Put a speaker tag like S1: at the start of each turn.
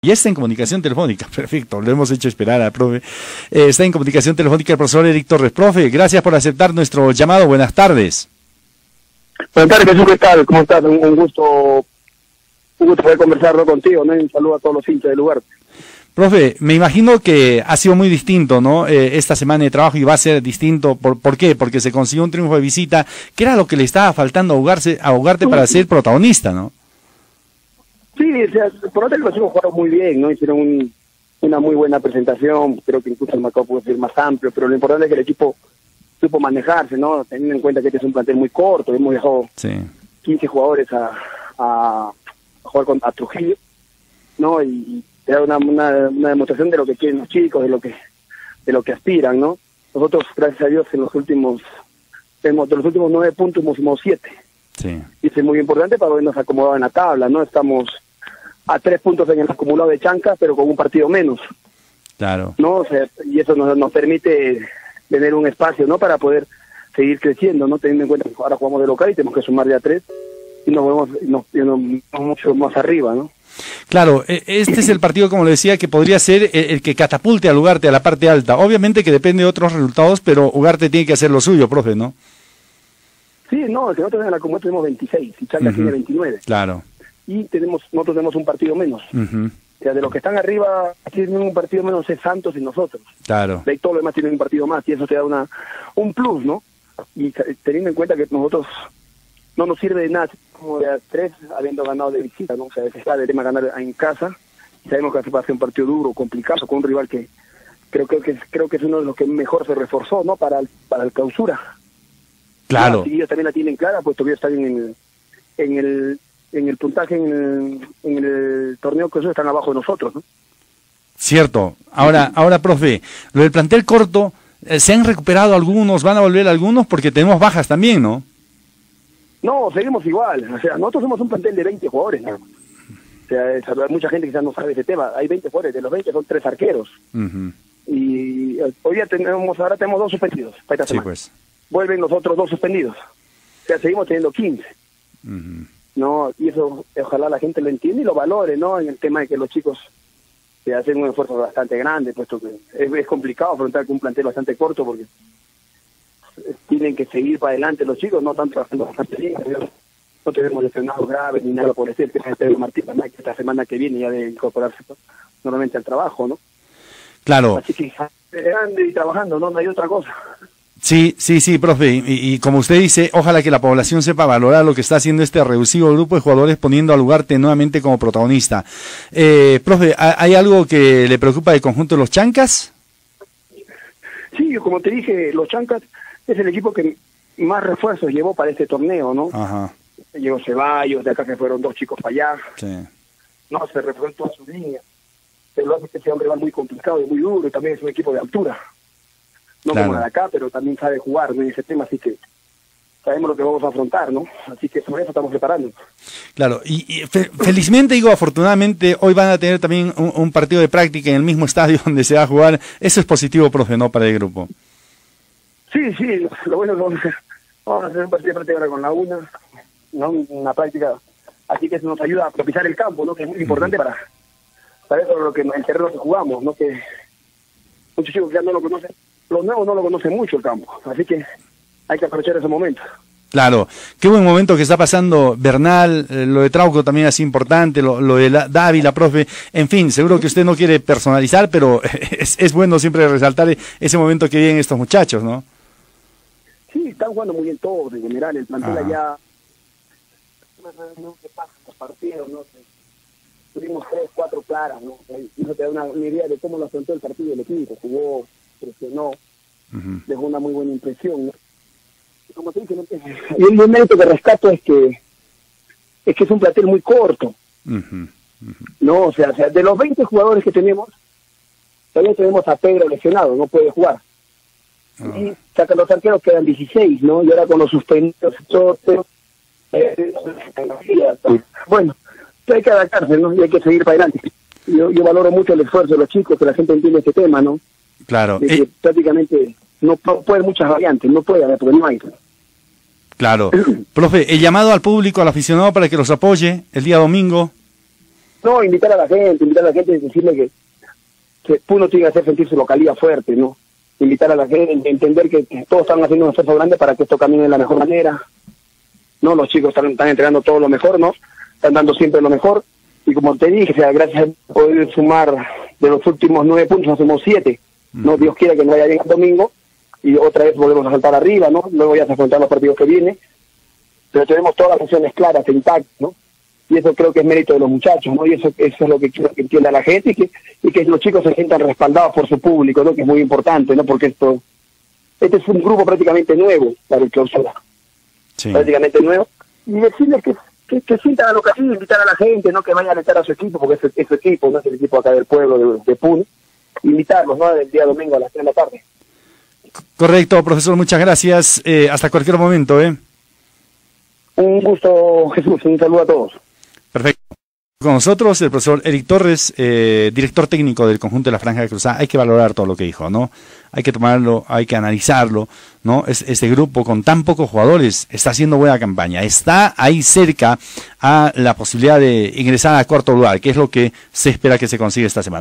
S1: Y está en comunicación telefónica, perfecto, lo hemos hecho esperar al profe. Está en comunicación telefónica el profesor Eric Torres. Profe, gracias por aceptar nuestro llamado, buenas tardes.
S2: Buenas tardes, Jesús, ¿qué tal? ¿Cómo estás? Un gusto poder conversar contigo, ¿no? Un saludo a todos los hinchas del lugar.
S1: Profe, me imagino que ha sido muy distinto, ¿no? Esta semana de trabajo y va a ser distinto. ¿Por qué? Porque se consiguió un triunfo de visita, que era lo que le estaba faltando a Ugarte para ser protagonista, ¿no?
S2: Sí, o sea, por otro lado los chicos jugaron muy bien, ¿no? Hicieron una muy buena presentación, creo que incluso el marcador puede ser más amplio, pero lo importante es que el equipo supo manejarse, ¿no? Teniendo en cuenta que este es un plantel muy corto, hemos dejado 15 jugadores a jugar a Trujillo, ¿no? Y te da una demostración de lo que quieren los chicos, de lo que aspiran, ¿no? Nosotros, gracias a Dios, de los últimos 9 puntos hemos 7. Sí. Y eso es muy importante para vernos acomodados en la tabla, ¿no? Estamos a 3 puntos en el acumulado de Chanca, pero con un partido menos. Claro. ¿No? O sea, y eso nos permite tener un espacio, ¿no? Para poder seguir creciendo, ¿no? Teniendo en cuenta que ahora jugamos de local y tenemos que sumar ya 3 y nos vemos mucho más arriba, ¿no?
S1: Claro, este es el partido, como le decía, que podría ser el que catapulte al Ugarte a la parte alta. Obviamente que depende de otros resultados, pero Ugarte tiene que hacer lo suyo, profe, ¿no?
S2: Sí, no, que nosotros en la Comuna tenemos 26 y Chanca tiene 29. Claro. Y nosotros tenemos un partido menos. O sea, de los que están arriba, tienen un partido menos es Santos y nosotros. Claro. De ahí todo lo demás tienen un partido más y eso te da un plus, ¿no? Y teniendo en cuenta que nosotros no nos sirve de nada como de 3 habiendo ganado de visita, ¿no? O sea, está el tema de ganar en casa y sabemos que va a ser un partido duro, complicado, con un rival que creo que es uno de los que mejor se reforzó, ¿no? Para el clausura. Claro. Y ellos también la tienen clara, pues todavía están en el puntaje en el torneo que ellos están abajo de nosotros, ¿no? Cierto. Ahora, profe, lo del plantel corto, ¿se han recuperado algunos? ¿Van a volver algunos? Porque tenemos bajas también, ¿no? No, seguimos igual. O sea, nosotros somos un plantel de 20 jugadores, ¿no? O sea, mucha gente quizás no sabe ese tema. Hay 20 jugadores, de los 20 son 3 arqueros. Y hoy día ahora tenemos 2 suspendidos para esta semana. Pues. Vuelven los otros 2 suspendidos. O sea, seguimos teniendo 15. ¿No? Y eso, ojalá la gente lo entienda y lo valore, ¿no? En el tema de que los chicos se hacen un esfuerzo bastante grande, puesto que es complicado afrontar con un plantel bastante corto, porque tienen que seguir para adelante los chicos, no están trabajando bastante bien. No tenemos lesionados graves ni nada por decir, que es Pedro Martín, que esta semana que viene ya de incorporarse normalmente al trabajo, ¿no? Claro. Así que grande y trabajando, no hay otra cosa. Sí, profe, y como usted dice, ojalá que la población sepa valorar lo que está haciendo este reducido grupo de jugadores poniendo al Ugarte nuevamente como protagonista. Profe, ¿hay algo que le preocupa del conjunto de los Chancas? Sí, como te dije, los Chancas es el equipo que más refuerzos llevó para este torneo, ¿no? Ajá. Llegó Ceballos, de acá que fueron 2 chicos para allá. Sí. No, se refuerzó toda su línea. Pero hace que ese hombre va muy complicado y muy duro, y también es un equipo de altura. No como de acá, pero también sabe jugar, ¿no? En ese tema, así que sabemos lo que vamos a afrontar, ¿no? Así que sobre eso estamos preparando. Claro, y felizmente, digo, afortunadamente, hoy van a tener también un partido de práctica en el mismo estadio donde se va a jugar. Eso es positivo, profe, ¿no? Para el grupo. Sí, lo bueno es que vamos a hacer un partido de práctica ahora con la UNA, ¿no? Una práctica, así que eso nos ayuda a propiciar el campo, ¿no? Que es muy importante para eso lo que el terreno que jugamos, ¿no? Que muchos chicos ya no lo conocen. Los nuevos no lo conocen mucho el campo, así que hay que aprovechar ese momento. Claro, qué buen momento que está pasando Bernal, lo de Trauco también es importante, lo de Dávila, profe, en fin, seguro que usted no quiere personalizar, pero es bueno siempre resaltar ese momento que viven estos muchachos, ¿no? Sí, están jugando muy bien todos, en general, el plantel allá, no se pasa los partidos, ¿no? Tuvimos 3, 4 claras, ¿no? Eso te da una idea de cómo lo afrontó el partido el equipo, jugó, presionó, dejó una muy buena impresión, ¿no? Y como te dije, y el momento que rescato es que es un plantel muy corto, no, o sea, de los 20 jugadores que tenemos, todavía tenemos a Pedro lesionado, no puede jugar, y sacan los arqueros, quedan 16, ¿no? Y ahora con los suspendidos, bueno, hay que adaptarse, ¿no? Y hay que seguir para adelante. Yo valoro mucho el esfuerzo de los chicos, que la gente entiende este tema, ¿no? Claro. Que prácticamente no puede haber muchas variantes, no puede haber, porque no hay. Claro. Profe, el llamado al público, al aficionado para que los apoye el día domingo. No, invitar a la gente y decirle que uno tiene que hacer sentir su localidad fuerte, ¿no? Invitar a la gente, entender que todos están haciendo un esfuerzo grande para que esto camine de la mejor manera, ¿no? Los chicos están entregando todo lo mejor, ¿no? Están dando siempre lo mejor, y como te dije, o sea, gracias a poder sumar de los últimos 9 puntos, hacemos 7, ¿no? Dios quiera que no vaya bien el domingo, y otra vez volvemos a saltar arriba, ¿no? Luego ya se afrontar los partidos que vienen, pero tenemos todas las funciones claras, intactas, ¿no? Y eso creo que es mérito de los muchachos, ¿no? Y eso es lo que quiero que entienda la gente y que los chicos se sientan respaldados por su público, ¿no? Que es muy importante, ¿no? Porque este es un grupo prácticamente nuevo para el Clausura. Sí. Prácticamente nuevo. Y decirles que sientan a lo que hacen, invitar a la gente, ¿no? Que vayan a alentar a su equipo, porque es su equipo, no es el equipo acá del pueblo de Puno. Invitarlos, ¿no? El día domingo a las 3 de la tarde.
S1: Correcto, profesor, muchas gracias. Hasta cualquier momento,
S2: Un gusto, Jesús. Un saludo a todos.
S1: Perfecto. Con nosotros el profesor Eric Torres, director técnico del conjunto de la Franja de Cruzada. Hay que valorar todo lo que dijo, ¿no? Hay que tomarlo, hay que analizarlo, ¿no? Este grupo con tan pocos jugadores está haciendo buena campaña. Está ahí cerca a la posibilidad de ingresar a cuarto lugar, que es lo que se espera que se consiga esta semana.